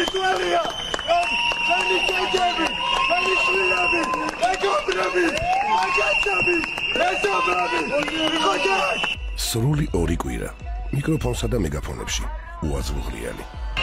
სრული ორი კვირა მიკროფონსა და მეგაფონებში უაზრუღრიალი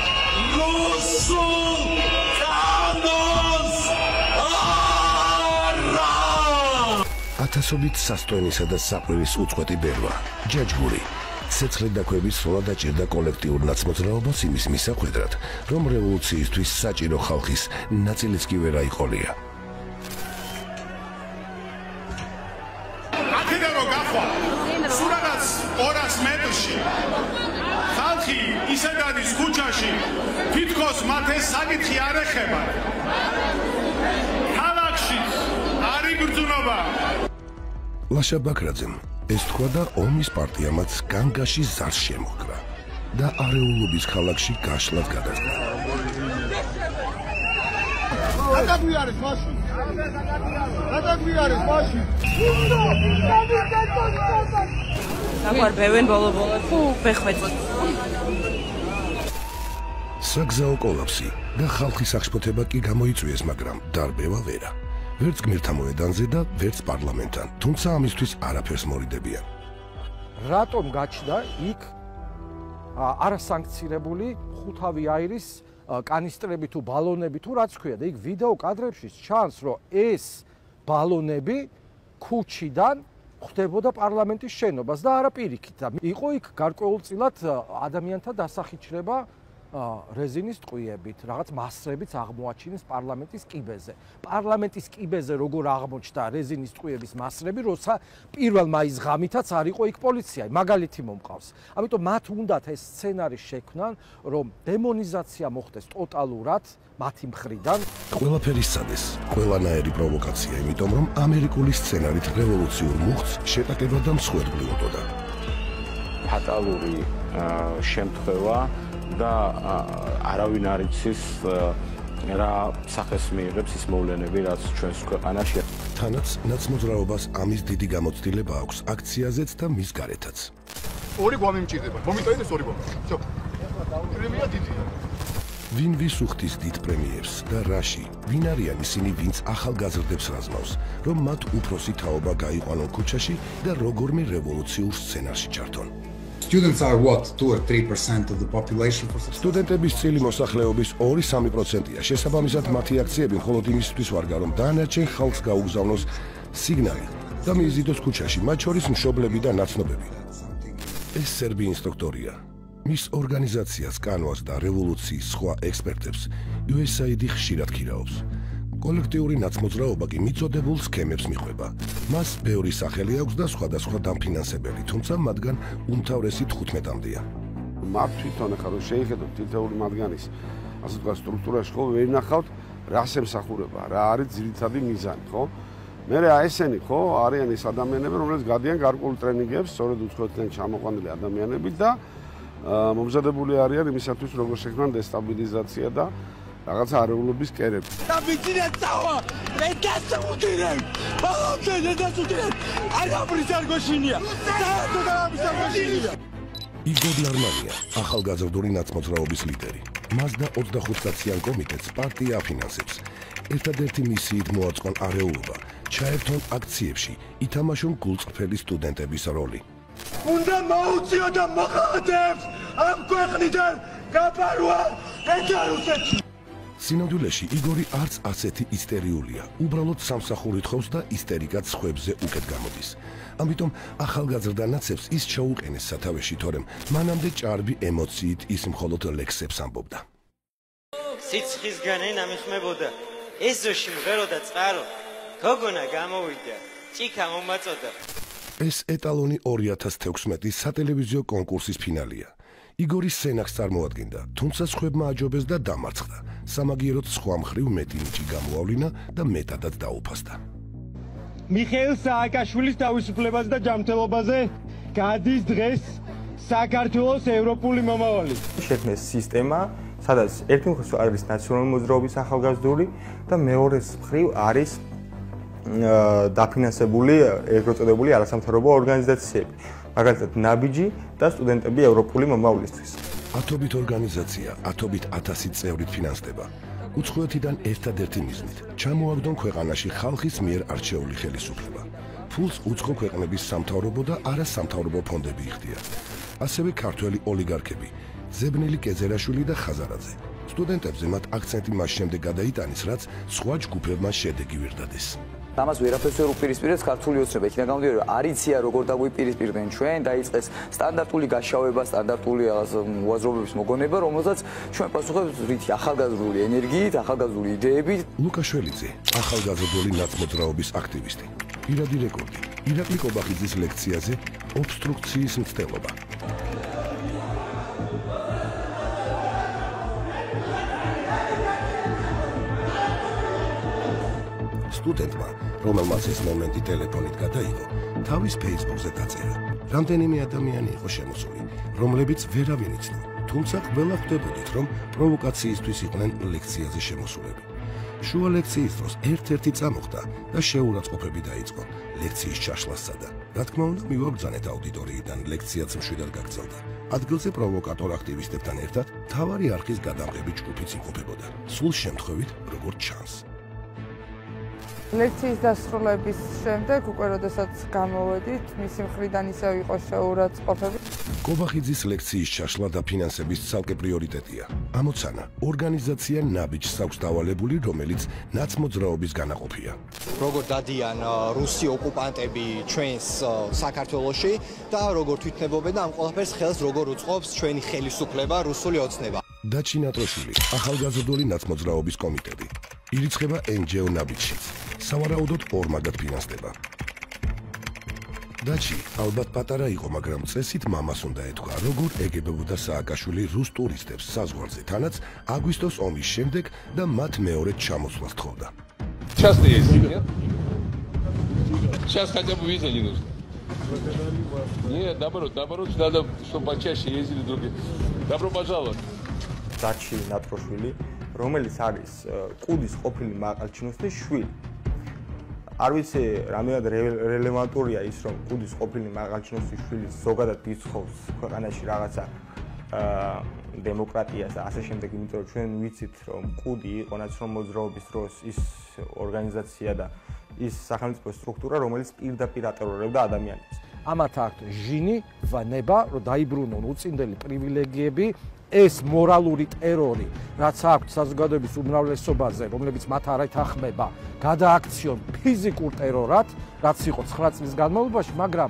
ათასობით სასტოენისა და საყვირის უწყვეტი ბერვა ჯაჯგური ცეცხლით დაქვევის სროლა დაჭირდა კოლექტიურ ნაცმოძრაობას იმის მისახვედრად, რომ რევოლუციისთვის საჭირო ხალხის ნაწილიც კი ვერ აიყოლია. აქედან რომ გახვა, სულ რაღაც 200 მეტრში ხალხი ისე გადის ქუჩაში, თითქოს მათ ეს საკითხი არ ეხება. ქალაქში არ იბრძნობა. ლაშა ბაქრაძემ ეს თქვა და ომის პარტიამაც განგაში ზარს შემოჰკრა და არეულობის ქალაქში გაშლად გადაწყდა. გადაგვიარეს მაშინ. დაგვარბევენ ბოლო-ბოლო თუ ბეხვეწოთ. საგზაო კოლაფსი და ხალხის აღშფოთება კი გამოიწვიეს, მაგრამ დარბევა ვერა. ვერც გმირთა მოედანზე და ვერც პარლამენტთან, თუმცა ამისთვის არაფერს მორიდებიან. რატომ გაჩნდა იქ არასანქცირებული ხუთავი აირის კანისტრები თუ ბალონები თუ რაც ქვია და იქ ვიდეო კადრებში ჩანს, რომ ეს ბალონები ქუჩიდან ხდებოდა პარლამენტის შენობას და არა პირიქით. იყო იქ გარკვეულწილად ადამიანთა დასახიჩრება რეზინის ტყვიებით, რაღაც მასრებით აღმოაჩინეს პარლამენტის კიბეზე. პარლამენტის კიბეზე როგორ აღმოჩნდა რეზინის ტყვიების მასრები, როცა 1 მაისს ღამითაც არ იყო იქ პოლიცია, მაგალითი მომყავს. ამიტომ მათ უნდათ ეს სცენარი შექმნან, რომ დემონიზაცია მოხდეს ტოტალურად მათი მხრიდან. ყველაფერი სცადეს, ყველანაირი პროვოკაცია, იმიტომ რომ ამერიკული სცენარით რევოლუციურ მუხტს შეტაკება და მსხვერპლი უნდოდა. ფატალური შემთხვევა და არავინ არ იცის რა სახეს მიიღებს ის მოვლენები, რაც ჩვენს ქვეყანაში. თანაც ნაცმოძრაობას ამის დიდი გამოცდილება აქვს აქციაზეც და მის გარეთაც. ორი გვამი მჭირდება. მომიტანეს ორი გვამი. всё. პრემია დიდია. ვინ ვის უხდის დიდ პრემიერს და რაში? ვინ არიან ისინი, ვინც ახალგაზრდებს რაზმავს, რომ მათ უფროსი თაობა გაიყვანონ ქუჩაში და როგორმე რევოლუციურ სცენარში ჩართონ. Students are what 2 or 3% of the population for სტუდენტების წილი მოსახლეობის 2-3%-ია. შესაბამისად, მათი აქციები მხოლოდ იმისთვის ვარგა, რომ დანარჩენ ხალხს გაუგზავნოს სიგნალი და მიიზიდოს ქუჩაში, მათ შორის მშობლები და ნაცნობები. ეს სერბი ინსტრუქტორია. მის ორგანიზაციას კანვას და რევოლუციის სხვა ექსპერტებს USAID ხშირად ქირაობს. კოლექტიური ნაცმოძრაობა კი მიწოდებულ სქემებს მიყვება. მას ბევრი სახელი აქვს და სხვადასხვა დამფინანსებელი, თუმცა მათგან უმთავრესი 15-მდეა. მათ თვითონ ახლა რომ შეიხედოთ თითოეული მათგანის ასე თქვა სტრუქტურაში, ხო, ვერ ნახავთ რას ემსახურება, რა არის ძირითადი მიზანი, ხო? მერე ესენი, ხო, არიან ის ადამიანები, რომლებიც გადიან გარკვეულ ტრენინგებს, სწორედ უცხოეთიდან ჩამოყვანილი ადამიანები და მომზადებული არიან იმისათვის, როგორ შექმნან დესტაბილიზაცია და რაღაც არეულობის კერები. და ვიცინეთ წავა, მე დასწუთინებ. ბალონზე დასწუთინებ. არაფრის არ გოშინია. საერთოდ არაფრის არ გოშინია. იგორ ლარმანია, ახალგაზრდული ნაცმოძრაობის ლიდერი. მას და 25-კაციან კომიტეტს პარტია აფინანსებს. ერთადერთი მისიით მოაწყონ არეულობა, ჩაერთონ აქციებში, ითამაშონ გულწრფელი სტუდენტების როლი. უნდა მოუწიო და მოხალათებს ამ ქვეყნიდან გაბარვა ეთარუსეთში. სინამდვილეში იგორი არც ასეთი ისტერიულია, უბრალოდ სამსახური თხოვს და ისტერიკად სხვებზე უკეთ გამოდის. ამიტომ ახალგაზრდა ნაცებს ის ჩაუყენეს სათავეში, თორემ მანამდე ჭარბი ემოციით ის მხოლოდ ლექსებს ამბობდა. სიცხისგან ენა მიხმებოდა, ეზოში მღეროდა წყარო, გოგონა გამოვიდა, ჭიქა მომაწოდა. ეს ეტალონი 2016 სატელევიზიო კონკურსის ფინალია. იგორი სცენარს წარმოადგენდა, თუმცა სხვებმა აჯობეს და დამარცხდა. სამაგიეროდ სხვა მხრივ მეტი ნიჭი გამოავლინა და მეტადაც დაუფასდა. მიხეილ სააკაშვილის თავისუფლებაზე და ჯანმრთელობაზე გადის დღეს საქართველოს ევროპული მომავალი. შექმნეს სისტემა, სადაც ერთი მხრივ არის ნაციონალური მოძრაობის ახალგაზრდული და მეორე მხრივ არის დაფინანსებული ეგრეთ წოდებული არასამთავრობო ორგანიზაციები. მაგალითად, ნაბიჯი და სტუდენტები ევროპული მომავლისთვის. ათობით ორგანიზაცია, ათობით 1000 წევრით ფინანსდება. უცხოეთიდან ერთადერთი მიზნით ჩამოაგდონ ქვეყანაში ხალხის მიერ არჩეული ხელისუფლება. ფულს უცხო ქვეყნების სამთავრობო და არასამთავრობო ფონდები იხდიან. ასევე ქართველი ოლიგარქები, ზებნელი კეძერაშვილი და ხაზარაძე. სტუდენტებზე მათ აქცენტი მას შემდეგ გადაიტანეს, რაც სხვა ჯგუფებმა შედეგი ვერ დადეს. ამას ვერაფერს ვერ უპირისპირებს ქართული ოცნება. იქიდან გამომდინარე, არ იციან როგორ დაგვიპირისპირდნენ ჩვენ, დაიწყეს სტანდარტული გაშავება, სტანდარტული უაზრობების მოგონება, რომელსაც ჩვენ პასუხობთ რითი ახალგაზრდული ენერგიით, ახალგაზრდული იდეებით. ლუკაშველიძე, ახალგაზრდული ნაცმოძრაობის აქტივისტი. პირადი რეკორდი. ირაკლი კობახიძის ლექციაზე ობსტრუქციის მცდელობა. სტუდენტმა, რომელმაც ეს მომენტი ტელეფონით გადაიღო, თავის Facebook-ზე დაწერა. რამდენიმე ადამიანი იყო შემოსული, რომლებიც ვერავინ იცნო, თუმცა ყველა ხვდებოდით, რომ პროვოკაციისთვის იყვნენ ლექციაზე შემოსულები. შუა ლექციის დროს ერთ-ერთი წამოხდა და შეურაცხყოფები დაიწყო. ლექციის ჩაშლასსა და, რა თქმა უნდა, მივაბრძანეთ აუდიტორიიდან, ლექციაც მშვიდად გაგრძელდა. ადგილზე პროვოკატორ აქტივისტებთან ერთად მთავარი არხის გადამღები ჯგუფიც იმყოფებოდა. სულ შემთხვევით, როგორც ჩანს. ლექციის დასრულების შემდეგ, უკვე როდესაც გამოვედით, მისი მხრიდან ისევ იყო შეურაცხყოფები. კობახიძის ლექციის ჩაშლა და ფინანსების ცალკე პრიორიტეტია. ამოცანა, ორგანიზაცია ნაბიჯს აქვს დავალებული, რომელიც ნაცმოძრაობის განაყოფია. როგორ დადიან რუსი ოკუპანტები ჩვენს საქართველოში და როგორ თვითნებობენ და ამ ყველაფერს ხელს როგორ უწყობს ჩვენი ხელისუფლება, რუსული ოცნება. დაჩი ნატროშვილი, ახალგაზრდული ნაცმოძრაობის კომიტეტი. ირიცხება NGO ნაბიჯშიც. სავარაუდოდ ორმაგად ფინანსდება. დაჩი ალბათ პატარა იყო, მაგრამ წესით მამას უნდა ეთქვა, როგორ ეგებებოდა სააკაშვილი რუს ტურისტებს საზღვარზე, თანაც აგვისტოს ომის შემდეგ და მათ მეორედ ჩამოსვლას თხოვდა. Часто ездили, нет? Сейчас хотя бы видели нужно. Нет, наоборот, надо, чтобы почаще ездили другие. Добро пожаловать. დაჩი ნატროშვილი, რომელიც არის კუდის ყოფილი მაყალჩინოსის შვილი. არ ვიცი, რამდენად რელევანტურია ის, რომ კუდის ყოფილი მაყალჩინოსის შვილი ზოგადად იცხოვს ქვეყანაში რაღაცა დემოკრატიას და ასე შემდეგ, იმიტომ რომ ჩვენ ვიცით, რომ კუდი იყო ნაციონალური მოძრაობის დროს ის ორგანიზაცია და ის სახელმწიფო სტრუქტურა, რომელიც პირდაპირ ატერორებდა ადამიანებს. ამათ აქვთ ჟინი, ვანება, რომ დაიბრუნონ უწინდელი პრივილეგიები, ეს მორალური ტერორი, რაც აქვთ საზოგადოების უმრავლესობაზე, რომლებიც მათ არ ეთანხმება, გადააქციონ ფიზიკურ ტერორად, რაც იყო 9 წლის განმავლობაში, მაგრამ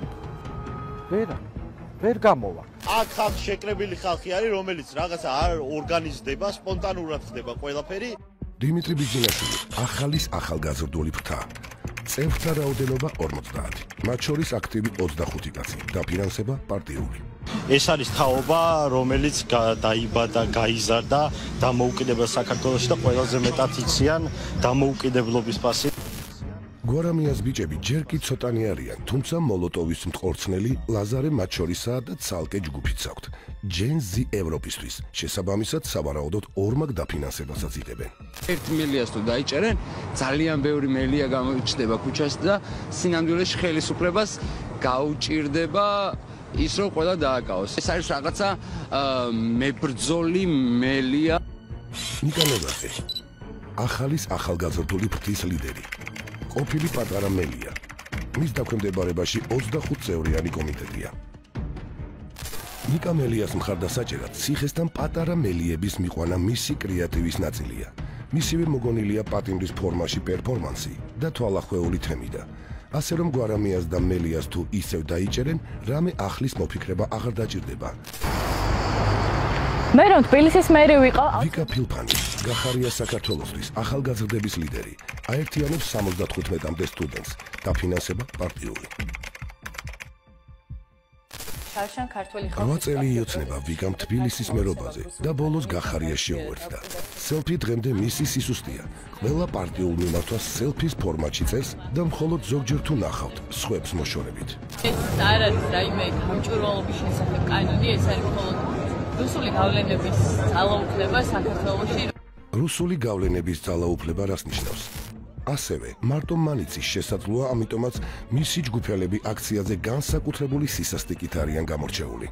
ვერ გამოვა. აქ ხალხი შეკრებილი ხალხი არის, რომელიც რაღაცა არ ორგანიზდება, სპონტანურად ხდება ყველაფერი. დიმიტრი ბიძინაშვილი, ახალის ახალგაზრდული ფრთა. წევრთა რაოდენობა 50, მათ შორის აქტივი 25 კაცი, დაფინანსება პარტიული. ეს არის თაობა, რომელიც დაიბადა, გაიზარდა დამოუკიდებელ საქართველოში და ყველაზე მეტად იციან დამოუკიდებლობის ფასი. გვარამიას ბიჭები ჯერ კი ცოტანი არიან, თუმცა მოლოტოვის მტყორცნელი ლაზარე მათ შორისაა და ცალკე ჯგუფიც აქვთ. Gen Z ევროპისთვის, შესაბამისად სავარაუდოდ ორმაგ დაფინანსებასაც იღებენ. 1 მილიარდს თუ დაიჭერენ, ძალიან ბევრი მელია გამოიჩნდება ქუჩაში და სინამდვილეში ხელისუფლებას გაუჭირდება ის რომ ყველა დააკავოს. ეს არის რაღაცა მებრძოლი მელია. ნიკოლოზი, ახალის ახალგაზრდული ფრთის ლიდერი. ყოფილი პატარა მელია. მის დაქვემდებარებაში 25 წევრიანი კომიტეტია. ნიკა მელიას მხარდასაჭერად ციხესთან პატარა მელიების მიყვანა მისი კრეატივის ნაწილია. მისივე მოგონილია პატიმრის ფორმაში პერფორმანსი და თვალახვეული თემიდა. ასე რომ გვარამიას და მელიას თუ ისევ დაიჭერენ, რამე ახლის მოფიქრება აღარ დაჭირდება. მე რომ თბილისის მერი ვიყო, ვიკა ფილფანი, გახარია საქართველოსთვის ახალგაზრდების ლიდერი, აერთიანებს 75-მდე სტუდენტს, დაფინანსება პარტიული. შარშან ქართული ხალხი 8 წელი იოცნება ვიკამ თბილისის მერობაზე და ბოლოს გახარია შეუერთდა. სელფი დღემდე მისი სისუსტეა. ყველა პარტიულ მიმართვას სელფის ფორმატში წერს და მხოლოდ ზოგჯერ თუ ნახავთ სხვებს მოშორებით. ეს არ არის რაიმე გამჭვირვალობის შესახებ კანონი, ეს არის მხოლოდ რუსული გავლენების ძალაუფლება საქართველოში. რუსული გავლენების ძალაუფლება რას ნიშნავს? ასევე მარტო მანიცის შესაძლოა, ამიტომაც მისი ჯგუფელები აქციაზე განსაკუთრებული სისასტიკით არიან გამორჩეული.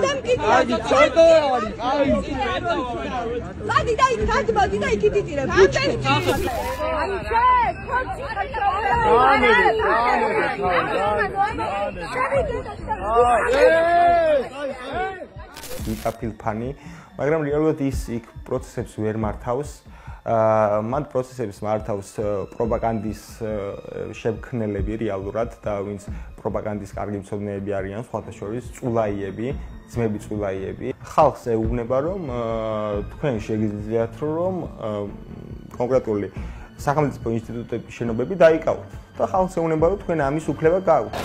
იკაფილფანი, მაგრამ რეალურად ის იქ პროცესებს ვერ მართავს. მან პროცესებს მართავს პროპაგანდის შემქმნელები რეალურად და ვინც პროპაგანდის კარგი მცოდნეები არიან, სხვათა შორის წულაიები, ძმები წულაიები. ხალხს ეუბნება, რომ თქვენ შეგიძლიათ რომ კონკრეტული სახელმწიფო ინსტიტუტების შენობები დაიკავოთ და ხალხს ეუბნება, რომ თქვენ ამის უფლება გააქვთ.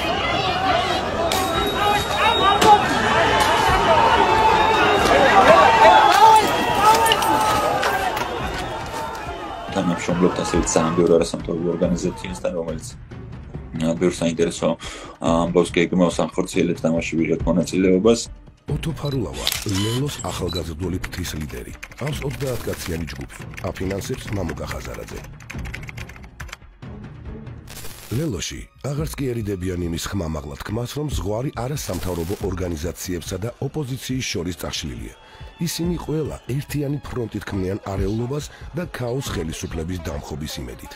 თანამშრომლობთ ასევე ძალიან ბევრ არასამთავრობო ორგანიზაციასთან, რომელიც ბევრ საინტერესო ამბავს გეგმავს ახორციელებს დამაშვილად მონაწილეობას. ოტო ფარულავა, ლელოს ახალგაზრდული ფრთის ლიდერი. აქვს 30 კაციანი ჯგუფი, აფინანსებს მამუკა ხაზარაძე. ლელოში აღარც კიერიდებიან იმის ხმამაღლა თქმას, რომ ზღვარი არასამთავრობო ორგანიზაციებსა და ოპოზიციის შორის წაშლილია. ისინი ყველა ერთიანი ფრონტით ქმნიან არეულობას და ქაოს ხელისუფლების დამხობის იმედით.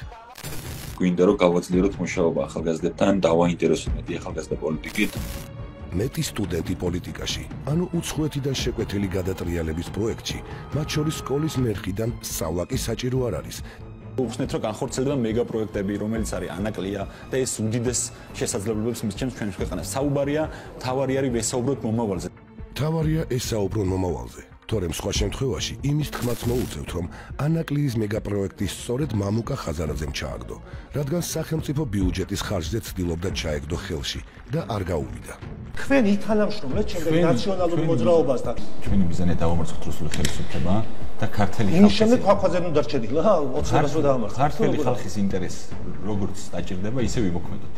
გვინდა რომ გავაძლიეროთ მუშაობა ახალგაზრდებთან, დავაინტერესოთ ახალგაზრდა პოლიტიკით. მეტი სტუდენტი პოლიტიკაში, ანუ უცხოეთიდან შეკვეთილი გადატრიალების პროექტში, მათ შორის სკოლის მერხიდან სწავლა კი საჭირო არ არის. უხსნეთ რომ განხორციელდება მეგა პროექტები, რომელიც არის ანაკლია და ეს უდიდეს შესაძლებლობებს მისცემს ჩვენს ქვეყანას. საუბარია, თავარი არის ვესაუბროთ მომავალზე. თავარია ესაუბრონ მომავალზე. თორემ სხვა შემთხვევაში იმის თქმაც მოუწევთ, რომ ანაკლიის მეგაპროექტი სწორედ მამუკა ხაზარაძემ ჩააგდო, რადგან სახელმწიფო ბიუჯეტის ხარჯზე ცდილობდა ჩაეგდო ხელში და არ გაუვიდა. თქვენ ითანამშრომლეთ შემდეგ ნაციონალურ მოძრაობასთან. ჩვენი მიზანია დავამარცხოთ რუსული ხელისუფლება და ქართული ხალხი. იმის შემდეგ ქვაქვაზე ნუ დარჩენილა, ოცნებას რო დავამარცხოთ. ქართული ხალხის ინტერესი როგორც დაჭირდება, ისე ვიმოქმედოთ.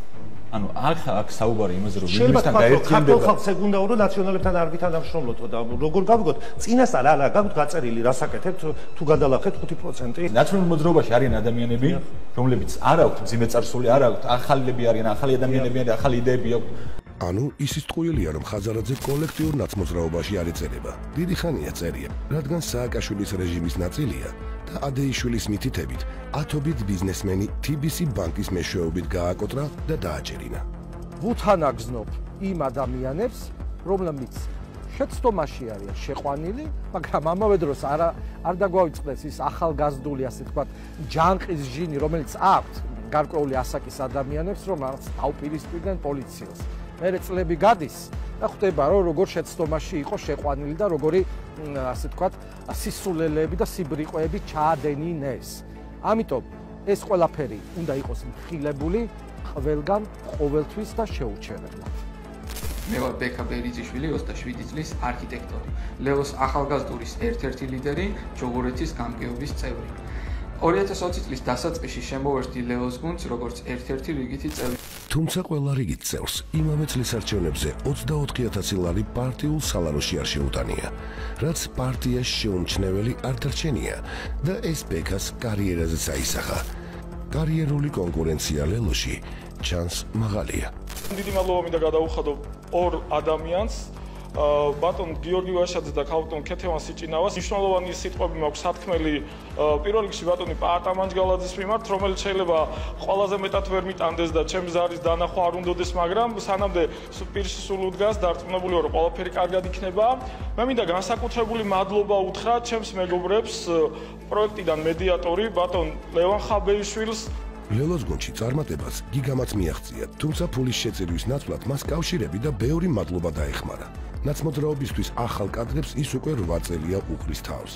ანუ აქ საუბარი იმაზე რომ ვინმესთან გაერთიანდება. ქართულ ხალხს ეგუნდა რომ ნაციონალებთან არ ვითანამშრომლოთო და როგორ გავიგოთ, წინასწარ არა გაგვთ გაწერილი რა საკეთებთ თუ გადალახეთ 5%. ნაციონალურ მოძრაობაში არიან ადამიანები, რომლებიც არ აქვთ მძიმე წარსული, არ აქვთ ახალები არიან, ახალი ადამიანები არიან, ახალი იდეები აქვთ. ანუ ისიც ტყუილია, რომ ხაზარაძე კოლექტიურ ნაცმოძრაობაში არ ეწერება. დიდი ხანია წერია, რადგან სააკაშვილის რეჟიმის ნაწილია და ადეიშვილის მითითებით, ათობით ბიზნესმენი TBC ბანკის მეშვეობით გააკოტრა და დააჭერინა. ვუთანაგზნობ იმ ადამიანებს, რომლებიც შეცდომაში არიან შეყვანილი, მაგრამ ამავე დროს არ დაგვაიწყდეს ის ახალგაზრდული, ასე ვთქვათ, ჯანყის ჟინი, რომელიც აქვთ გარკვეული ასაკის ადამიანებს, რომ აუპირისპირდნენ პოლიციას. მერე წლები გადის და ხვდება რომ როგორ შეცდომაში იყო შეყვანილი და როგორი ასე ვთქვათ სისულელეები და სიბრიყვეები ჩაადენინეს. ამიტომ ეს ყველაფერი უნდა იყოს მხილებული ყველგან ყოველთვის და შეურჩევებლად. მე ვარ ბექა ბერიძიშვილი, 27 წლის არქიტექტორი, ლელოს ახალგაზრდულის ერთ-ერთი ლიდერი, ჯოგორეთის გამგეობის წევრი. 2020 წლის დასაწყისში შემოვერთდი ლელოს გუნდს როგორც ერთ-ერთი რიგითი წევრი. თუმცა ყველა რიგით წევრს იმავე წლის არჩევნებზე 24,000 ლარი პარტიულ სალაროში არ შეუტანია, რაც პარტიას შეუმჩნეველი არ დარჩენია და ეს ბექას კარიერაზეც აისახა. კარიერული კონკურენცია ლელოში ჩანს მაღალია. დიდი მადლობა მინდა გადაუხადო ორ ადამიანს, ბატონ გიორგი ვაშაძეს და ქალბატონ ქეთევან სიჭინავას. მნიშვნელოვანი სიტყვები მაქვს სათქმელი პირველ რიგში ბატონი პაატა მანჯგალაძის მიმართ, რომელიც შეიძლება ყველაზე მეტად ვერ მიტანდეს და ჩემს ზარის დანახვა არ უნდოდეს, მაგრამ სანამდე პირში სულ უდგას, დარწმუნებული ვარ, რომ ყველაფერი კარგად იქნება. მე მინდა განსაკუთრებული მადლობა უთხრა ჩემს მეგობრებს, პროექტიდან მედიატორი ბატონ ლევან ხაბეიშვილს. ლელოს გუნდში წარმატებას გიგამაც მიაღწია, თუმცა ფულის შეწირვის ნაცვლად მას კავშირები და ბევრი მადლობა დაეხმარა. ნაცმოძრაობისთვის ახალ კადრებს ის უკვე 8 წელია უყრის თავს.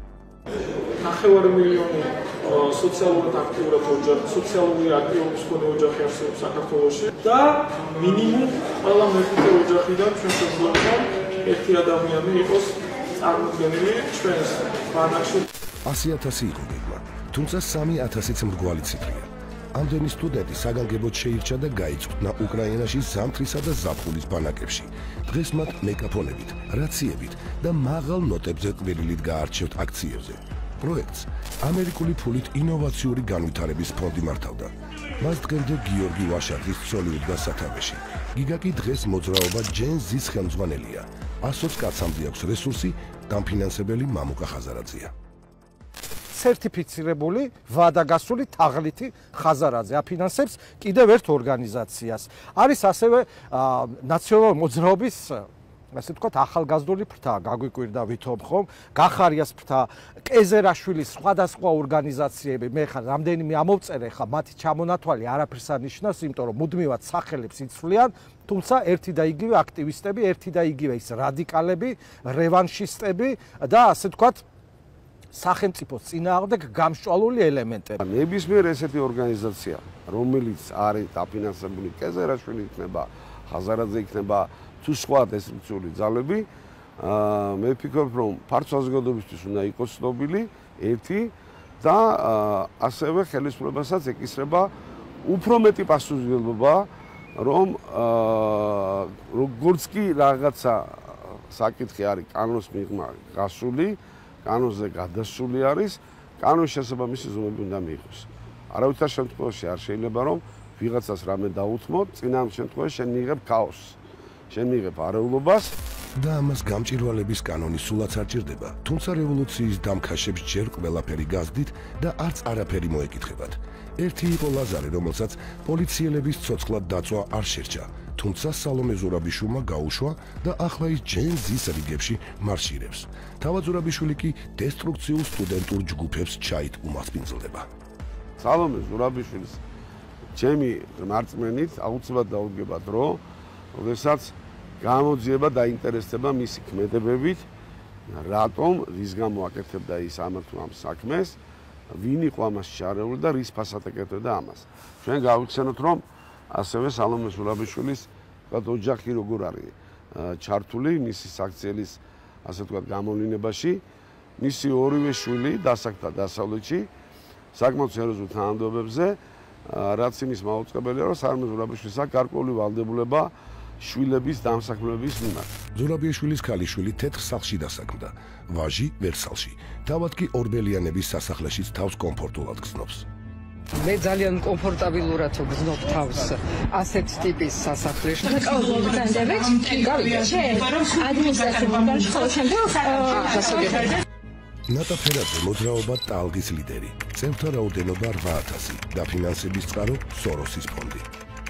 9 მილიონი სოციალურად აქტიური ოჯახი არსებობს საქართველოში და მინიმუმ ყველა მეხუთე ოჯახიდან ჩვენ შეგვიძლია ერთი ადამიანი იყოს წარმოდგენილი ჩვენს ბანაკში. 100,000 იყო გეგმა, თუმცა 3,000-იც მრგვალი ციფრია. ამდენი სტუდენტი საგანგებოდ შეირჩა და გაიწვნა უკრაინაში ზამთრისა და ზაფხულის ბანაკებში. დღეს მათ მეკაფონებით, რაციებით და მაღალ ნოტებზე ყვირილით გაარჩევთ აქციებზე. პროექტს ამერიკული ფულით ინოვაციური განვითარების ფონდი მართავდა. მას დღემდე გიორგი ვაშაძის ცოლი უდგა სათავეში. გიგა კი დღეს მოძრაობა Gen Z-ის ხელმძღვანელია. 120 კაცამდე აქვს რესურსი, დამფინანსებელი მამუკა ხაზარაძეა. სერტიფიცირებული ვადაგასული თაღლითი ხაზარაძე აფინანსებს კიდევ ერთ ორგანიზაციას. არის ასევე ნაციონალური მოძრაობის ასე ვთქვათ, ახალგაზრდული ფრთა, გაგვიკვირდა ვითომ ხომ, გახარიას ფრთა, კეზერაშვილის სხვადასხვა ორგანიზაციები, მე ხარ რამდენიმე ამოვწერე ხა, მათი ჩამონათვალი არაფერს არ ნიშნავს, იმიტომ რომ მუდმივად სახელებს იცვლიან, თუმცა ერთი და იგივე აქტივისტები, ერთი და იგივე ის რადიკალები, რევანშისტები და ასე ვთქვათ, სახელმწიფოს წინააღმდეგ გამსჭვალული ელემენტები. ნებისმიერ ესეთი ორგანიზაცია, რომელიც არის დაფინანსებული, კეზერაშვილი იქნება, ხაზარაძე იქნება, თუ სხვა დესტრუქციული ძალები, მე ვფიქრობ, რომ ფართო საზოგადოებისთვის უნდა იყოს ცნობილი ერთი და ასევე ხელისუფლებასაც ეკისრება უფრო მეტი პასუხისმგებლობა, რომ როგორც კი რაღაცა საკითხი არის კანონის მიღმა გასული, კანონზე გადასული არის, კანონის შესაბამისი ზომები უნდა მიიღოს. არავითარ შემთხვევაში არ შეიძლება რომ ვიღაცას რამე დაუთმოთ, წინამ შემთხვევაში შენ მიიღებ ქაოსს. შენ მიიღებ არეულობას და ამას გამჭირვალების კანონი სულაც არ ჭირდება, თუმცა რევოლუციის დამქაშებს ჯერ ყველაფერი გაზდით და არც არაფერი მოეკითხებათ. ერთი იყო ლაზარე, რომელსაც პოლიციელების ცოცხლად დაწვა არ შერჩა, თუმცა სალომე ზურაბიშვილმა გაუშვა და ახლა ის Gen Z-ის რიგებში მარშირებს. თავად ზურაბიშვილი კი დესტრუქციულ სტუდენტურ ჯგუფებს ჩაით უმასპინძლდება. სალომე ზურაბიშვილის ჩემი მარწმენით აუცილებლად დაუდგება დრო, როდესაც გამოძიება დაინტერესდება მისი ქმედებებით, რატომ, რის გამო აკეთებდა ის ამ საქმეს, ვინ იყო ამას ჩარეული და რის ფასად აკეთებდა ამას. ჩვენ გავიხსენოთ, რომ ასევე სალომე ზურაბიშვილის ოჯახი როგორ არის ჩართული მისი საქციელის ასე ვთქვათ გამოვლინებაში, მისი ორივე შვილი დასაქმდა დასავლეთში, საკმაოდ სერიოზულ თანამდებობებზე, რაც იმის მაუწყებელია, რომ სალომე ზურაბიშვილის აქვს გარკვეული ვალდებულება შვილების დამსაქმების მიმართ. ზურაბიშვილის ქალიშვილი თეთრ სახლში დასაქმდა, ვაჟი ვერსალში. თავად კი ორბელიანების სასახლეშიც თავს კომფორტულად გრძნობს. მე ძალიან კომფორტაბილურად ვგრძნობ თავს ასეთ ტიპის სასახლეში. ნატა ფერაძე მოძრაობა ტალღის ლიდერი. წევრთა რაოდენობა 8000, დაფინანსების წყარო სოროსის ფონდი.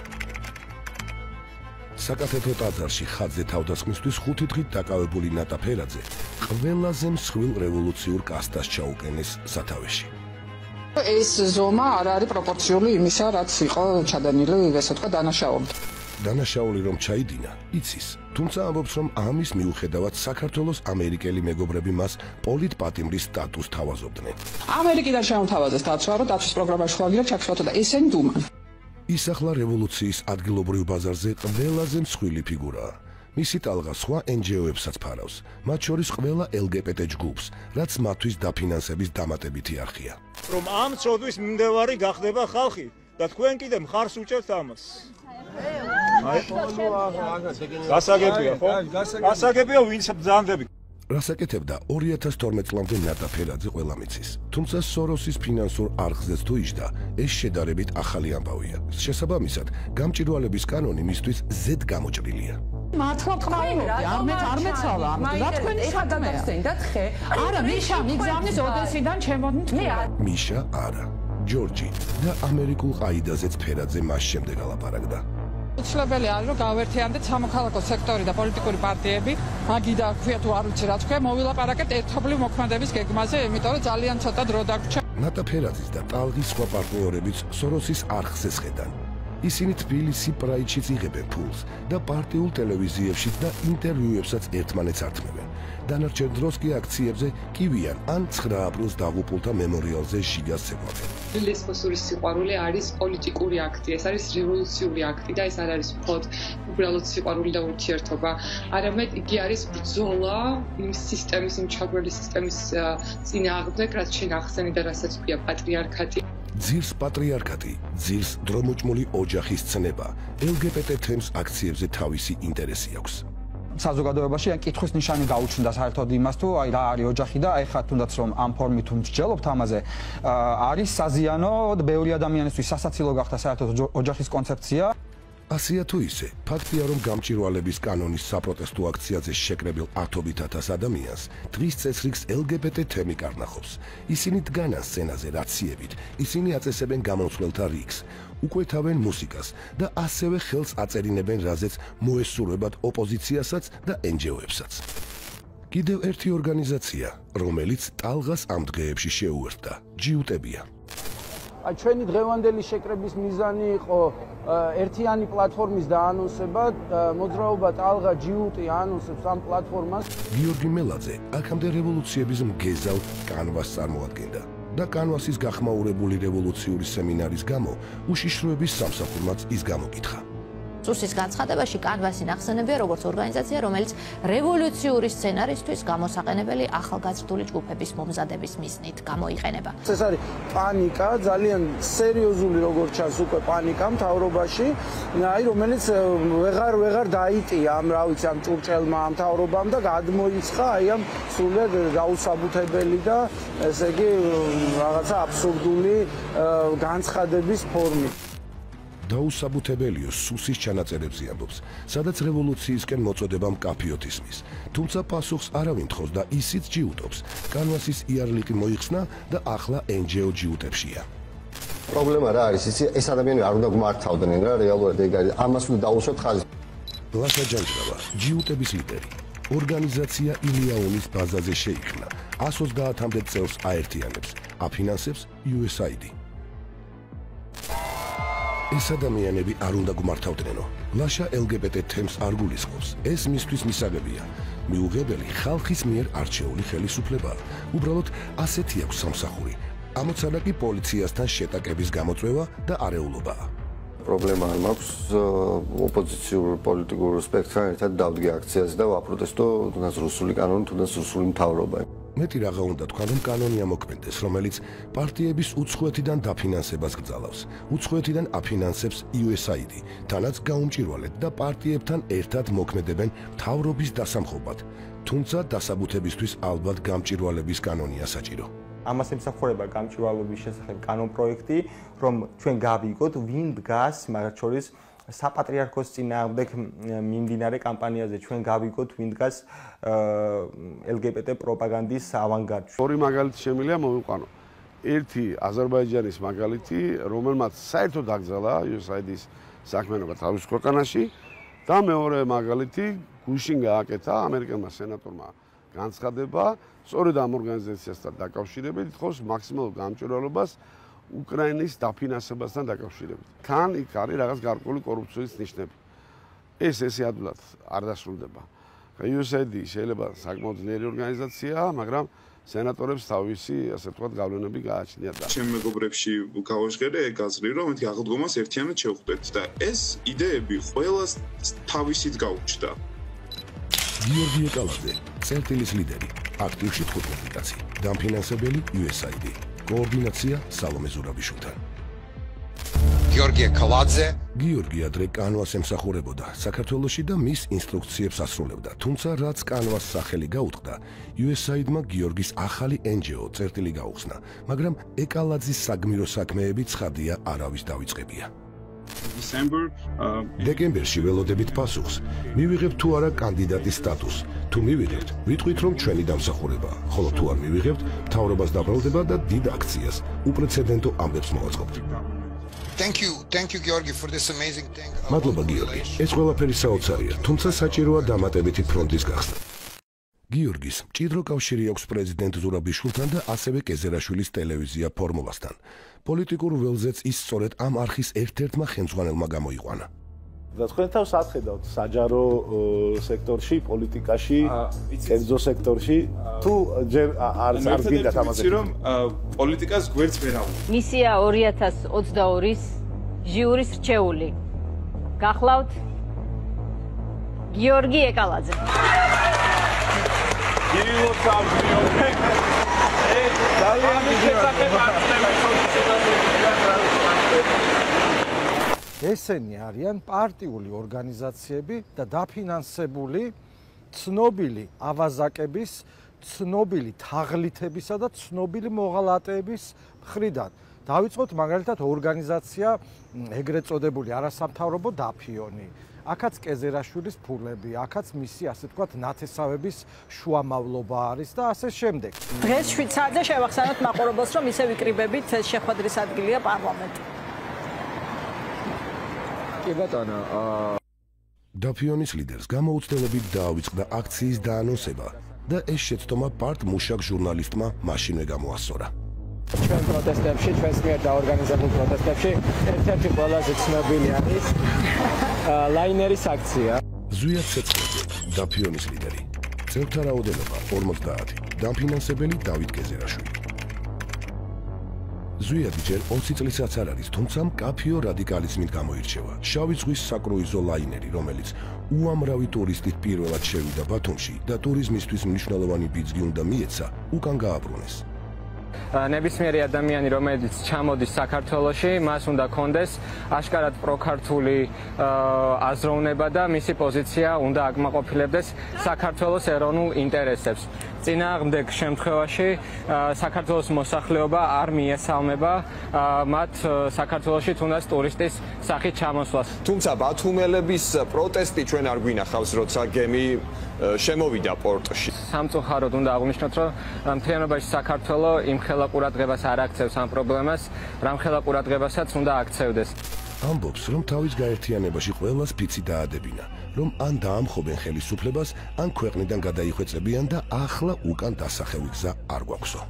საკათედრო ტაძარში ხატზე თავდასხმისთვის 5 დღით დაკავებული ნატა ფერაძე ყველაზე მსხვილ რევოლუციურ კასტას ჩაუყენეს სათავეში. ეს ზომა არ არის პროპორციული იმისა, რაც იყო ჩადენილი, ესე ვთქვა, დანაშაული. დანაშაული რომ ჩაიდინა, იცის, თუმცა ამბობს, რომ ამის მიუხედავად საქართველოს ამერიკელი მეგობრები მას პოლიტპატიმრის სტატუსს თავაზობდნენ. ამერიკიდან შემოთავაზეს დაცვა, რომ დაცვის პროგრამაში ხვალია ჩაქსვათ და ესენი დუმან. ის ახლა რევოლუციის ადგილობრივ ბაზარზე ყველაზე მსხვილი ფიგურაა. მისი ტალღა სხვა NGO-ებსაც ფარავს, მათ შორის ყველა LGBT ჯგუფს, რაც მათთვის დაფინანსების დამატებითი არხია. რომ ამ წოდვის მიმდევარი გახდება ხალხი და თქვენ კიდე მხარს უჭერთ ამას. გასაგებია, ხო? გასაგებია, ვინც ბრძანდები. რასაკეთებდა 2012 წლამდე ნატა ფერაძე ყველა მიცის. თუმცა სოროსის ფინანსურ არხზეც თუ იჯდა, ეს შედარებით ახალი ამბავია. შესაბამისად, გამჭირვალების კანონი მისთვის ზედ გამოჭრილია. მართლა ყმაურობდი, არ მეცალა, რა თქვენი საქმეა? არა, მიშა მიგზავნის ოდესიდან ჩემოდით მე. მიშა არა, ჯორჯი და ამერიკულ ყაიდაზეც ფერაძე მას შემდეგ ალაპარაკდა. უცვლებელი არის, რომ გავერთიანდეთ სამოქალაქო სექტორი და პოლიტიკური პარტიები, მაგიდა ქვია თუ არ ვიცი რა თქვა, მოვილაპარაკეთ ერთობლივ მოქმედების გეგმაზე, იმიტომ რომ ძალიან ცოტა დრო დაგვრჩა. ნატა ფერაძის და ტალღის სხვა პარტნიორებიც სოროსის არხზე შედან. ისინი თბილისი პრაიდშიც იღებენ ფულს და პარტიულ ტელევიზიებშიც და ინტერვიუებსაც ერთმანეთს ართმევენ. დანარჩენ დროს კი აქციებზე კივიან ან 9 აპრილს დაღუპულთა მემორიალზე ჟიგას ცეკვავენ. ლესბოსურის სიყვარული არის პოლიტიკური აქტი, ეს არის რევოლუციური აქტი და ეს არ არის მხოლოდ უბრალოდ სიყვარული და ურთიერთობა, არამედ იგი არის ბრძოლა იმ სისტემის, იმ ჩაგველი სისტემის წინააღმდეგ, რაც შენ ახსენე და რასაც ქვია პატრიარქატი. ძირს პატრიარქატი, ძირს დრომოჭმული ოჯახის ცნება, LGBT თემს აქციებზე თავისი ინტერესი აქვს. საზოგადოებაში ან კითხვის ნიშანი გაუჩნდა საერთოდ იმას თუ აი რა არის ოჯახი და აი ხა თუნდაც რომ ამ ფორმით ვმსჯელობთ ამაზე არის საზიანო ბევრი ადამიანისთვის სასაცილო გახდა საერთოდ ოჯახის კონცეფცია ასია თუ ისე, ფაქტია რომ გამჭირვალების კანონის საპროტესტო აქციაზე შეკრებილ 10,000 ადამიანს დღის წესრიგს LGBT თემი კარნახობს. ისინი დგანან სცენაზე რაციებით, ისინი აწესებენ გამომცვლელთა რიგს, უკვეთავენ მუსიკას და ასევე ხელს აწერინებენ რაზეც მოესურვებათ ოპოზიციასაც და NGO-ებსაც. კიდევ ერთი ორგანიზაცია, რომელიც ტალღას ამ დღეებში შეუერთდა, ჯიუტებია. აი ჩვენი დღევანდელი შეკრების მიზანი იყო ერთიანი პლატფორმის დაანონსება, მოძრაობა ტალღა ჯიუტი აანონსებს ამ პლატფორმას. გიორგი მელაძე აქამდე რევოლუციების მგეზავ კანვას წარმოადგენდა და კანვასის გახმაურებული რევოლუციური სემინარის გამო უშიშროების სამსახურმაც ის გამოკითხა. წუსის განცხადებაში კანვასი ნახსენებია როგორც ორგანიზაცია, რომელიც რევოლუციური სცენარისთვის გამოსაყენებელი ახალგაზრდული ჯგუფების მომზადების მიზნით გამოიყენება. ეს არის პანიკა, ძალიან სერიოზული როგორც ჩანს უკვე პანიკა მთავრობაში, აი რომელიც ვეღარ დაიტია ამ რა ვიცი ამ ჭურჭელმა ამ მთავრობამ და გადმოიცხა აი ამ სულიად გაუსაბუთებელი და ესე იგი რაღაცა აბსურდული განცხადების ფორმით. დაუსაბუთებელიო სუსის ჩანაწერებზე ამბობს, სადაც რევოლუციისკენ მოწოდება მკაფიოდ ისმის. თუმცა პასუხს არავინ თხოვს და ისიც ჯიუტობს. კანვასის იარლიყი მოიხსნა და ახლა NGO ჯიუტებშია. პრობლემა რა არის? ეს ადამიანები არ უნდა გმართავდნენ რა, რეალურად ეგ არის. ამას უნდა დაუშვათ ხაზი. ლაშა ჯანჯღავა, ჯიუტების ლიდერი. ორგანიზაცია ილიაონის ბაზაზე შეიქმნა. 130-მდე წელს აერთიანებს, აფინანსებს USAID. ეს ადამიანები არ უნდა გმართავდნენო. ლაშა LGBT თემს არ გულისხმობს. ეს მისთვის მისაღებია. მიუღებელი ხალხის მიერ არჩეული ხელისუფლება. უბრალოდ ასეთი აქვს სამსახური. ამოცანა კი პოლიციასთან შეტაკების გამოწვევა და არეულობაა. პრობლემა არ მაქვს ოპოზიციურ პოლიტიკურ სპექტრთან ერთად დავდგე აქციაზე და ვაპროტესტო თუნდაც რუსული კანონი, თუნდაც რუსული მთავრობა. მეტი რაღა უნდა თქვა, რომ კანონი ამოქმედდეს, რომელიც პარტიების უცხოეთიდან დაფინანსებას გრძალავს. უცხოეთიდან აფინანსებს USAID, თანაც გაუმჭირვალედ და პარტიებთან ერთად მოქმედებენ მთავრობის დასამხობად. თუმცა დასაბუთებისთვის ალბათ გამჭირვალების კანონია საჭირო. ამას ემსახურება გამჭირვალობის შესახებ კანონპროექტი, რომ ჩვენ გავიგოთ, ვინ დგას მაგათ შორის საპატრიარქოს წინააღმდეგ მიმდინარე კამპანიაზე, ჩვენ გავიგოთ, ვინ დგას LGBT პროპაგანდის ავანგარდში. ორი მაგალითი შემიძლია მოვიყვანო. ერთი აზერბაიჯანის მაგალითი, რომელმაც საერთოდ აკრძალა USAID-ის საქმიანობა თავის ქვეყანაში და მეორე მაგალითი გუშინ გააკეთა ამერიკელმა სენატორმა განცხადება, სწორედ ამ ორგანიზაციასთან დაკავშირებით, თხოვს მაქსიმალურ გამჭირვალობას უკრაინის დაფინანსებასთან დაკავშირებით. თან იქ არის რაღაც გარკვეული კორუფციის ნიშნები. ესე ადვილად არ დასრულდება. USAID შეიძლება საკმაოდ ძლიერი ორგანიზაციაა, მაგრამ სენატორებს თავისი, ასე ვთქვათ, გავლენები გააჩნიათ. ჩემ მეგობრებში გავაჟღერე ეგ აზრი, რომ მეთქი აღდგომას ერთიანად შევხვდეთ და ეს იდეები ყველას თავისით გაუჩნდა. გიორგი ეკალაძე, წერტილის ლიდერი, აქტივში 15 კაცი, დამფინანსებელი USAID. კოორდინაცია სალომე ზურაბიშვილთან. გიორგი ეკალაძე. გიორგი ადრე კანვას ემსახურებოდა საქართველოში და მის ინსტრუქციებს ასრულებდა, თუმცა რაც კანვას სახელი გაუტყდა, USAID-მა გიორგის ახალი NGO წერტილი გაუხსნა, მაგრამ ეკალაძის საგმირო საქმეები ცხადია არავის დავიწყებია. დეკემბერში ველოდებით პასუხს. მივიღებთ თუ არა კანდიდატის სტატუსს. თუ მივიღებთ, ვიტყვით რომ ჩვენი დამსახურებაა, ხოლო თუ არ მივიღებთ, მთავრობას დაბრალდება და დიდ აქციას, უპრეცედენტო ამბებს მოვაწყობთ. Thank you Georgi for this amazing thing. მადლობა გიორგი. ეს ყველაფერი საოცარია, თუმცა საჭიროა დამატებითი ფრონტის გახსნა. გიორგის მჭიდრო კავშირი აქვს პრეზიდენტ ზურაბიშვილთან და ასევე კეზერაშვილის ტელევიზია ფორმულასთან. პოლიტიკურ ველზეც ის სწორედ ამ არხის ერთ-ერთმა ხელმძღვანელმა გამოიყვანა. და თქვენ თავს ახედავთ საჯარო სექტორში, პოლიტიკაში, კერძო სექტორში, თუ ჯერ არ გინდათ ამაზე. რომ პოლიტიკას გვერდს ვერ აუღებ. მისია 2022-ის ჟიურის რჩეული. გახლავთ გიორგი ეკალაძე. ესენი არიან პარტიული ორგანიზაციები და დაფინანსებული ცნობილი ავაზაკების, ცნობილი თაღლითებისა და ცნობილი მოღალატეების მხრიდან. დავიწყოთ მაგალითად ორგანიზაცია ეგრეთ წოდებული არასამთავრობო დაფიონი. აქაც კეზერაშვილის ფულები, აქაც მისი ასე ვთქვათ ნათესავების შუამავლობა არის და ასე შემდეგ. დღეს 7 საათზე შევახსენოთ მაყურებელს, რომ ისევ იკრიბებით ეს შეხვედრის ადგილია პარლამენტი. კი ბატონო, დაფიონის ლიდერს გამოუცდელობით დაავიწყდა აქციის დაანონსება და ეს შეცდომა პარტ მუშაკ ჟურნალისტმა მაშინვე გამოასწორა. ჩვენ პროტესტებში, ჩვენს მიერ დაორგანიზებულ პროტესტებში ერთ-ერთი ყველაზე ცნობილი არის ლაინერის აქცია. ზვიად ცეცხლაძე, დაფიონის ლიდერი. წევრთა რაოდენობა 50, დამფინანსებელი დავით კეზერაშვილი. ზვიადი ჯერ 20 წლისაც არ არის, თუმცა მკაფიო რადიკალიზმით გამოირჩევა. შავი ზღვის საკრუიზო ლაინერი, რომელიც უამრავი ტურისტით პირველად შევიდა ბათუმში და ტურიზმისთვის მნიშვნელოვანი ბიძგი უნდა მიეცა, უკან გააბრუნეს. ნებისმიერი ადამიანი, რომელიც ჩამოდის საქართველოში, მას უნდა კონდეს აშკარად პროქართული აზროვნება და მისი პოზიცია უნდა აკმაყოფილებდეს საქართველოს ეროვნულ ინტერესებს. წინააღმდეგ შემთხვევაში საქართველოს მოსახლეობა არ მიესალმება მათ საქართველოში თუნდაც ტურისტის სახით ჩამოსვლას. თუმცა ბათუმელების პროტესტი ჩვენ არ გვინახავს, როცა გემი შემოვიდა პორტში. სამწუხაროდ უნდა აღვნიშნოთ, რომ მთლიანობაში საქართველო იმხელა ყურადღებას არ აქცევს ამ პრობლემას, რამხელა ყურადღებასაც უნდა აქცევდეს. ამბობს, რომ თავის გაერთიანებაში ყველას ფიცი დაადებინა, რომ ან დაამხობენ ხელისუფლებას, ან ქვეყნიდან გადაიხვეწებიან და ახლა უკან დასახევი გზა არ გვაქვსო.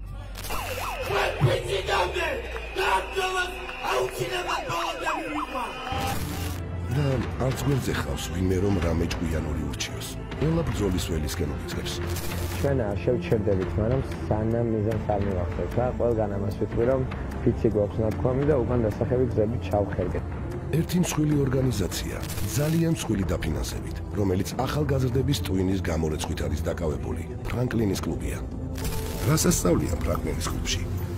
და არც გვერდზე ხავს ვინმე რომ რამე ჭკვიანური ურჩიოს. ყველა ბრძოლის ველისკენ უიწყებს. ჩვენ არ შევჩერდებით, მაგრამ სანამ მიზანს არ მივახცევთ რა, ყველგან ამას ვიტყვი, რომ ფიცი გვაქვს ნათქვამი და უკან დასახევი გზები ჩავხერგეთ. ერთი მსხვილი ორგანიზაცია, ძალიან მსხვილი დაფინანსებით, რომელიც ახალგაზრდების ტვინის გამორეცხვით არის დაკავებული, ფრანკლინის კლუბია. რას ასწავლიან ფრანკლინის კლუბში?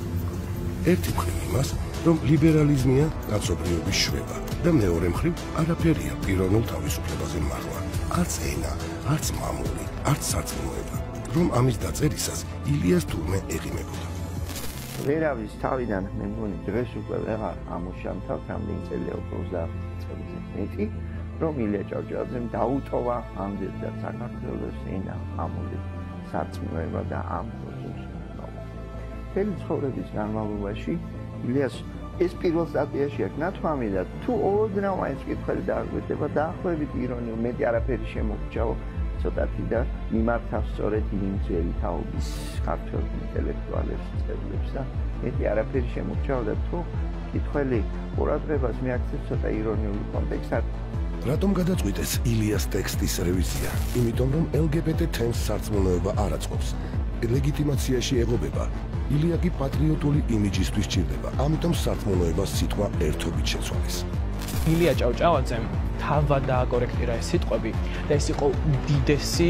ერთი მხრივ იმას, რომ ლიბერალიზმია კაცობრიობის შვება და მეორე მხრივ არაფერია პიროვნულ თავისუფლებაზე მაღლა. არც ენა, არც მამული, არც სარწმუნოება, რომ ამის დაწერისას ილიას თურმე ეღიმებოდა. ვერავის თავიდან მე მგონი დღეს უკვე ვეღარ ამუშავთავ რამდენი წელია უკვე 25 წელზე მეტი, რომ ილია ჭავჭავაძემ დაუტოვა ამდენად საქართველოს ენა, მამული, სარწმუნოება და ამ პროცესში. მთელი ცხოვრების განმავლობაში ილიას ეს პირველ სტატიაში აქვს ნათქვამი და თუ ოდნავ მაინც კითხვები დააგვირდება დაახლოებით ირონიულ მეტი არაფერი შემოგჭაო ცოტათი და მიმართავს სწორედ იმ ძველი თაობის ქართველ ინტელექტუალებს წევრებს და მეტი არაფერი შემოგჭაო და თუ კითხველი ყურადღებას მიაქცევს ცოტა ირონიული კონტექსტად. რატომ გადაწყვიტეს ილიას ტექსტის რევიზია? იმიტომ რომ LGBT თემს სარწმუნოება არ აწყობს. ლეგიტიმაციაში ეღობება. ილია კი პატრიოტული იმიჯისთვის ჭირდება, ამიტომ სარწმუნოებას სიტყვა ერთობით შეცვალეს. ილია ჭავჭავაძემ თავად დააკორექტირა ეს სიტყვები და ეს იყო უდიდესი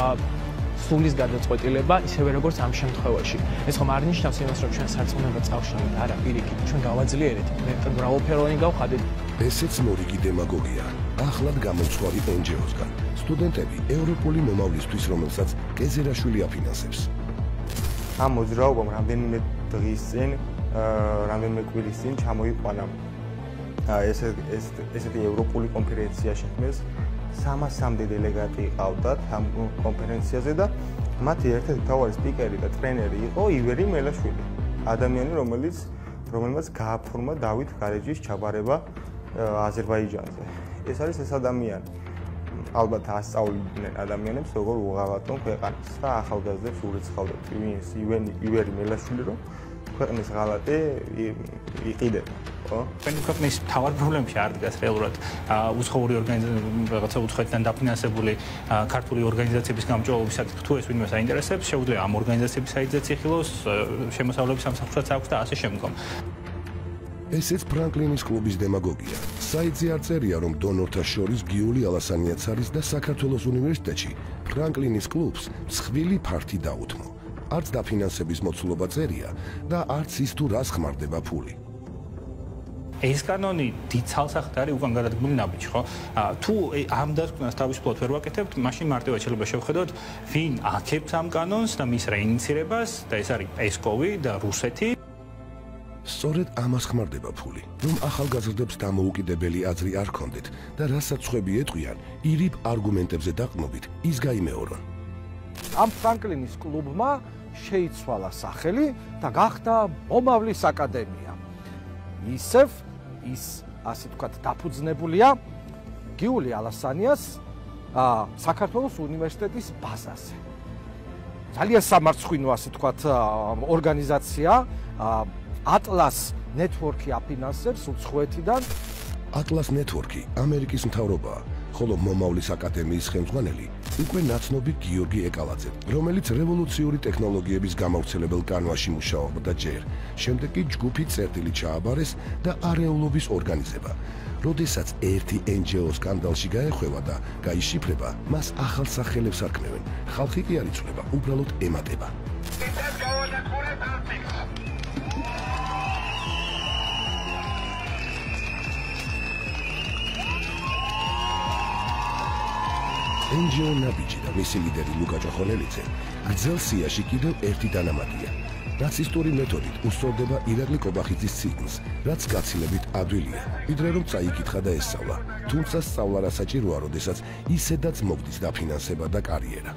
სულის გადაწყვეტილება, ისევე როგორც ამ შემთხვევაში. ეს ხომ არ ნიშნავს იმას, რომ ჩვენ სარწმუნოება წავშალეთ, არა, პირიქით, ჩვენ გავაძლიერეთ, მეტად მრავალფეროვანი გავხადეთ. ესეც მორიგი დემაგოგია. ახლად გამოცვარი NGO-სგან. სტუდენტები ევროპული მომავლისთვის, რომელსაც კეზერაშვილი აფინანსებს. ამ მოძრაობამ რამდენიმე დღის წინ, რამდენიმე კვირის წინ ჩამოიყვანა ესეთი ევროპული კონფერენცია შექმნეს. 300-მდე დელეგატი ყავდათ ამ კონფერენციაზე და მათი ერთ-ერთი მთავარი სპიკერი და ტრენერი იყო ივერი მელაშვილი. ადამიანი, რომელმაც გააფორმა დავით გარეჯის ჩაბარება აზერბაიჯანზე. ეს არის ეს ადამიანი. ალბათ ასწავლიდნენ ადამიანებს როგორ უღალატონ ქვეყანას და ახალგაზრდებს ურიცხავდათ ივერი მელაშვილი რომ ქვეყნის ღალატი იყიდება, ხო? ჩვენი ქვეყნის მთავარ პრობლემებში არ დგას რეალურად უცხოური რაღაცა უცხოეთიდან დაფინანსებული ქართული ორგანიზაციების გამჭოლობისათვის თუ ეს ვინმე საინტერესებს, შეუძლია ამ ორგანიზაციების საიტზეც იხილოს, შემოსავლების სამსახურსაც აქვს და ასე შემდგომ. ესეც ფრანკლინის კლუბის დემაგოგია. საიტზე არ წერია, რომ დონორთა შორის გიული ალასანიაც არის და საქართველოს უნივერსიტეტში ფრანკლინის კლუბს მსხვილი ფართი დაუთმო. არც დაფინანსების მოცულობა წერია და არც ის თუ რას ხმარდება ფული. ეს კანონი დიდ ცალსახად არის უკან გადადგმული ნაბიჯი, ხო? თუ ამ დასკვნას თავისუფლად ვერ ვაკეთებთ, მაშინ მარტივად შეიძლება შევხედოთ, ვინ აკეთებს ამ კანონს და მის რეინიციირებას და ეს არის პესკოვი და რუსეთი. სწორედ ამას ხმარდება ფული, რომ ახალგაზრდებს დამოუკიდებელი აზრი არ ჰქონდეთ და რასაც ხვები ეტყვიან, ირიბ არგუმენტებზე დაყრდნობით ის გაიმეორონ. ამ ფრანკლინის კლუბმა შეიცვალა სახელი და გახდა მომავლის აკადემია. ისევ ის ასე ვთქვათ დაფუძნებულია გიული ალასანიას საქართველოს უნივერსიტეტის ბაზაზე. ძალიან სამარცხვინო ასე ვთქვათ ორგანიზაცია Atlas Network-ი აფინანსებს უცხოეთიდან. Atlas Network-ი ამერიკის მთავრობაა, ხოლო მომავლის აკადემიის ხელმძღვანელი უკვე ნაცნობი გიორგი ეკალაძე, რომელიც რევოლუციური ტექნოლოგიების გამავრცელებელ კანვაში მუშაობდა ჯერ, შემდეგ კი ჯგუფი წერტილი ჩააბარეს და არეულობის ორგანიზება. როდესაც ერთი NGO სკანდალში გაეხვევა და გაიშიფრება, მას ახალ სახელებს არქმევენ. ხალხი კი არ იცვლება, უბრალოდ ემატება. NGO ნაბიჯი და მისი ლიდერი ლუკა ჭოხონელიძე გრძელ სიაში კიდევ ერთი დანამატია. ნაცისტური მეთოდით უსწორდება ირაკლი კობახიძის ციკლს, რაც გაცილებით ადვილია, ვიდრე რომ წაიკითხა და ესწავლა, თუმცა სწავლა რა საჭიროა, როდესაც ისედაც მოგდის დაფინანსება და კარიერა.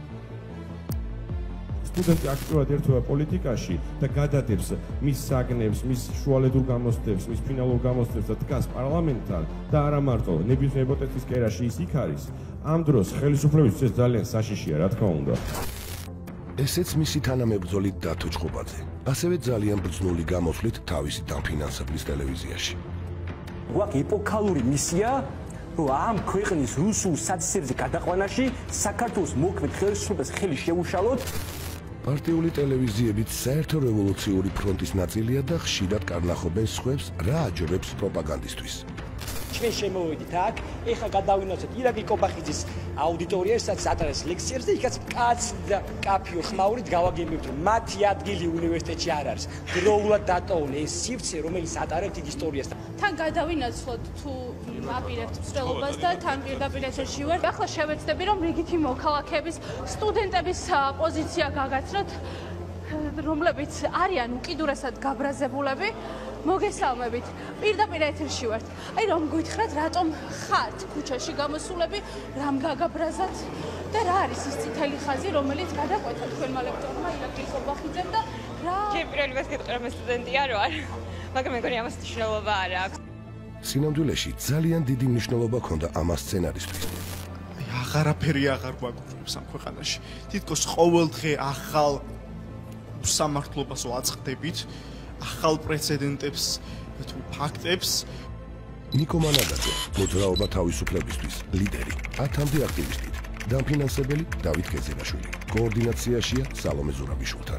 სტუდენტი აქტიურად ერთვება პოლიტიკაში და გადადებს მის საგნებს, მის შუალედურ გამოცდებს, მის ფინალურ გამოცდებს და დგას პარლამენტთან და არა მარტო ნებისმიერ ჰიპოთეტის კერაში ის იქ არის. ამ დროს ხელისუფლებისთვის ეს ძალიან საშიშია, რა თქმა უნდა. ესეც მისი თანამებრძოლით დათო ჭყობაძე, ასევე ძალიან ბრძნული გამოსვლით თავისი დაფინანსებლის ტელევიზიაში. გვაქვს ეპოქალური მისია, რომ ამ ქვეყნის რუსულ საცისებზე გადაყვანაში საქართველოს მოქმედ ხელისუფლებას ხელი შეუშალოთ. პარტიული ტელევიზიებიც საერთო რევოლუციური ფრონტის ნაწილია და ხშირად კარნახობენ სხვებს რა აჯობებს პროპაგანდისტვის. ჩვენ შემოვედით აქ, ეხლა გადავინაცოთ ირაკლი კობახიძის აუდიტორია, სადაც ატარებს ლექციებს და იქაც კაც და კაფიო ხმაურით გავაგებებთ, რომ მათი ადგილი უნივერსიტეტში არ არის. დროულად დატოვონ ეს სივრცე, რომელიც ატარებთ იქ ისტორიას. თან გადავინაცვლოთ თუ აპირებთ მსვლელობას და თან პირდაპირ ეთერში ვარ. ახლა შევეცდები, რომ რიგითი მოქალაქეების, სტუდენტების პოზიცია გაგაცნოთ, რომლებიც არიან უკიდურესად გაბრაზებულები. მოგესალმებით. პირდაპირ ეთერში ვართ. აი რომ გითხრათ, რატომ ხართ ქუჩაში გამოსულები, რამ გაგაბრაზათ და რა არის ის წითელი ხაზი, რომელიც გადაკვეთა თქვენმა ლექტორმა ირაკლი კობახიძემ და რა პირველი გეტყვი რომ სტუდენტი არ ვარ, მაგრამ მეგონი ამას მნიშვნელობა არ აქვს. სინამდვილეში ძალიან დიდი მნიშვნელობა ჰქონდა ამას სცენარისტვის. აღარაფერი აღარ გვაქვს ამ ქვეყანაში. თითქოს ყოველ დღე ახალ სამართლობას ვაწყდებით. ახალ პრეცედენტებს თუ ფაქტებს. ნიკო მანაგაძე, მოძრაობა თავისუფლებისთვის, ლიდერი, 10-მდე აქტივისტით, დამფინანსებელი დავით გეზებაშვილი, კოორდინაციაშია სალომე ზურაბიშვილთან.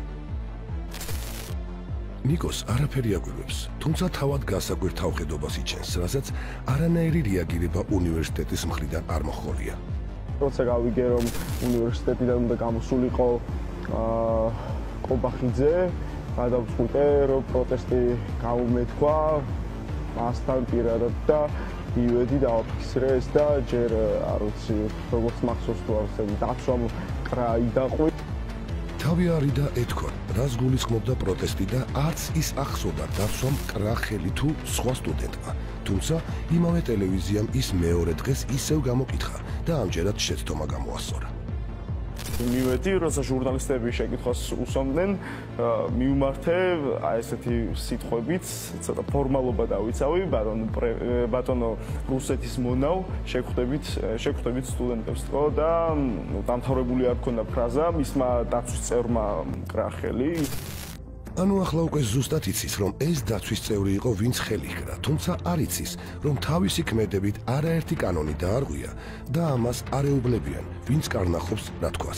ნიკოს არაფერი აგვირგვებს, თუმცა თავად გასაკვირ თავხედობას იჩენს, რასაც არანაირი რეაგირება უნივერსიტეტის მხრიდან არ მოჰყოლია. როცა გავიგე რომ უნივერსიტეტიდან უნდა გამოსულიყო კობახიძე გადავწყვიტე რომ პროტესტი გამომეთქვა მასთან პირადად და მივედი დავაფიქსირე ეს და ჯერ არ ვიცი როგორც მახსოვს თუ არ ვიცი დაცვამ კრა იდაყვი თავი არიდა ეთქვა რას გულისხმობდა პროტესტი და არც ის ახსოვდა დაცვამ კრა ხელი თუ სხვა სტუდენტმა თუმცა იმავე ტელევიზიამ ის მეორე დღეს ისევ გამოკითხა და ამჯერად შეცდომა გამოასწორა მივედი, როცა ჟურნალისტები შეკითხვას უსვამდნენ, მივმართე აი ესეთი სიტყვებით, ცოტა ფორმალობა დავიცავი, ბატონო რუსეთის მონავ, შეგხვდებით სტუდენტებს თქო და დამთავრებული არ ქონდა ფრაზა, მისმა დაცვის წევრმა კრა ხელი. ანუ ახლა უკვე ზუსტად იცის, რომ ეს დაცვის წევრი იყო, ვინც ხელი ჰკრა, თუმცა არ იცის, რომ თავისი ქმედებით არაერთი კანონი დაარღვია და ამას არ ეუბნებიან, ვინც კარნახობს რა თქვას.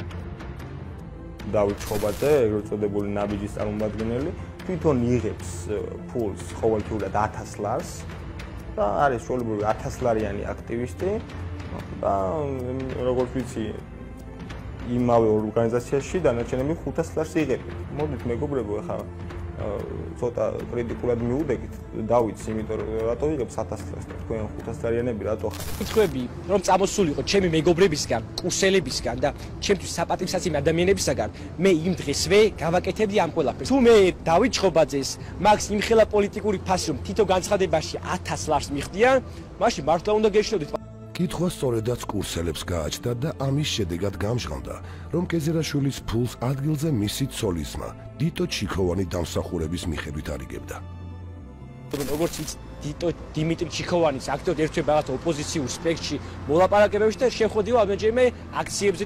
დავით ჭყობაძე, ეგრეთ წოდებული ნაბიჯის წარმომადგენელი, თვითონ იღებს ფულს ყოველდღიურად 1000 ლარს და არის ჩვეულებრივი 1000 ლარიანი აქტივისტი და როგორც ვიცი იმავე ორგანიზაციაში დანარჩენები 500 ლარს იღებენ. მოდით მეგობრებო, ახლა ცოტა კრიტიკულად მიუდეკით დავიც, იმიტომ რომ რატო ვიღებ 1000 წელს და თქვენ 500 წელიანები რატო ხართ? კითხვები რომ წამოსულიყო ჩემი მეგობრებისგან, კურსელებისგან და ჩემთვის საპატივსაცემი ადამიანებისგან, მე იმ დღესვე გავაკეთებდი ამ ყველაფერს. თუ მე დავით ჭყობაძეს მაგს იმხელა პოლიტიკური ფასი რომ თითო განცხადებაში 1000 ლარს მიხდიან, მაშინ მართლა უნდა გეშინოდეთ. კითხვა სწორედაც კურსელებს გააჩნდა და ამის შედეგად გამჟღავნდა, რომ კეზერაშვილის ფულს ადგილზე მისი ცოლისმა, დიტო ჩიქოვანი დამსახურების მიხედვით არიგებდა. როგორც დიტო დიმიტრი ჩიქოვანის აქტიურად ერთვება რაღაც ოპოზიციურ სპექტრში მოლაპარაკებებში და შეხვედრიო ამჯერმე აქციებზე.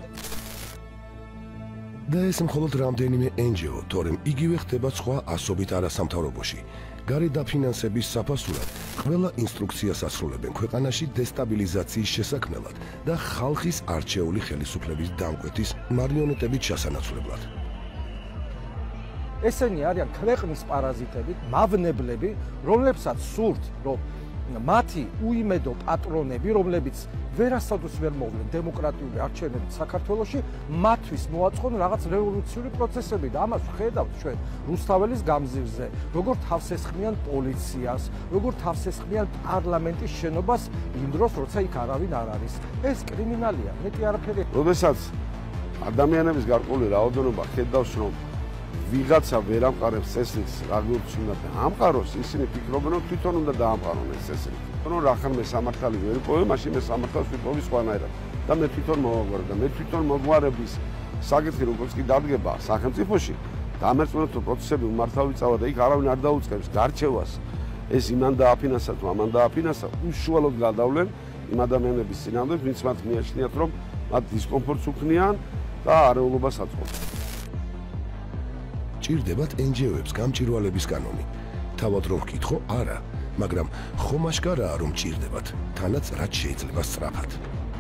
და ეს მხოლოდ რამდენიმე NGO, თორემ იგივე ხდება სხვა ასობით არასამთავრობოში. გარე დაფინანსების საფასურად ყველა ინსტრუქციას ასრულებენ ქვეყანაში დესტაბილიზაციის შესაქმნელად და ხალხის არჩეული ხელისუფლების დამკვეთის მარიონეტებით ჩასანაცვლებლად. ესენი არიან ქვეყნის პარაზიტები, მავნებლები, რომლებსაც სურთ, რომ მათი უიმედო პატრონები, რომლებიც ვერასოდეს ვერ მოვლენ დემოკრატიული არჩევნებით საქართველოში, მათთვის მოაწყონ რაღაც რევოლუციური პროცესები და ამას ვხედავთ ჩვენ რუსთაველის გამზირზე, როგორ თავს ესხმიან პოლიციას, როგორ თავს ესხმიან პარლამენტის შენობას იმ დროს, როცა იქ არავინ არ არის. ეს კრიმინალია, მეტი არაფერი. როდესაც ადამიანების გარკვეული რაოდენობა ხედავს, რომ ვიღაცა ვერ ამყარებს წესრიგს, რაღაცა უნდა დაამყაროს, ისინი ფიქრობენ, რომ თვითონ უნდა დაამყარონ ეს წესრიგი. რომ რახან მე სამართალი ვერ იპოვე, მაშინ მე სამართალს ვიპოვი სხვანაირად და მე თვითონ მოვაგვარ და მე თვითონ მოგვარების საკითხი როგორც კი დადგება სახელმწიფოში, დამერწმუნებულთა პროცესები უმართალ ვიწავა და იქ არავინ არ დაუწყებს გარჩევას. ეს იმან დააფინანსა თუ ამან დააფინანსა, უშუალოდ გადავლენ იმ ადამიანების წინამდე, ვინც მათ მიაჩნიათ, რომ მათ დისკომფორტს უქმნიან და არეულობას აწყობენ. ჭირდებათ NGO-ებს გამჭირვალების კანონი. თავად რომ ვკითხო, არა, მაგრამ ხომ აშკარაა რომ ჭირდებათ, თანაც რაც შეიძლება სწრაფად.